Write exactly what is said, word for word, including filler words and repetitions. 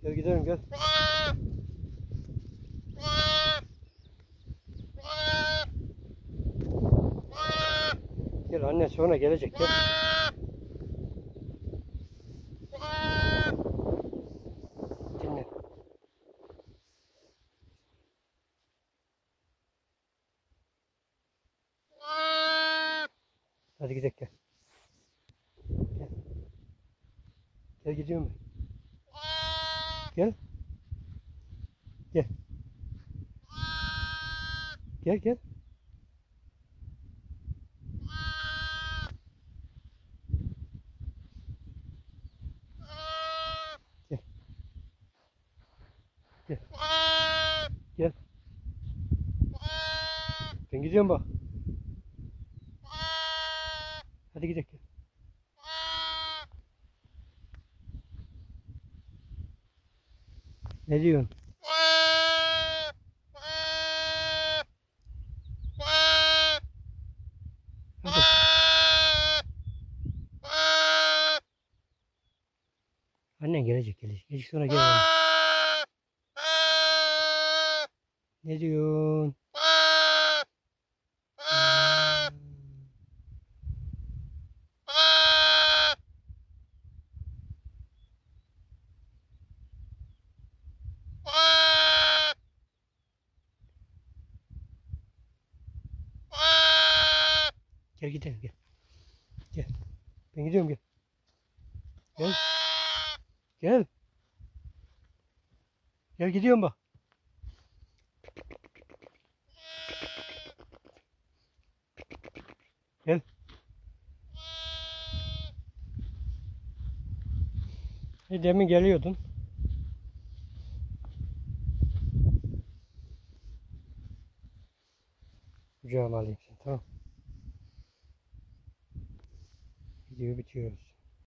Gel gidelim gel. Gel anne sonra gelecek gel. Dinle. Hadi gidelim gel. Gel. Gel gidiyorum ben. Gel. Gel. Gel gel. Gel. Gel. Gel. Ben gidiyorum bak. Hadi gidelim. Gel. Ne diyorsun? Hadi. Annen gelecek gelecek. Gelecek sonra gel. Ne diyorsun? Gel gidelim gel. Gel. Ben gidiyorum gel. Gel. Gel. Gel gidiyorum bak. Gel. E, demin geliyordun. Kucağıma alayım seni, tamam. Videoyu bitiriyoruz.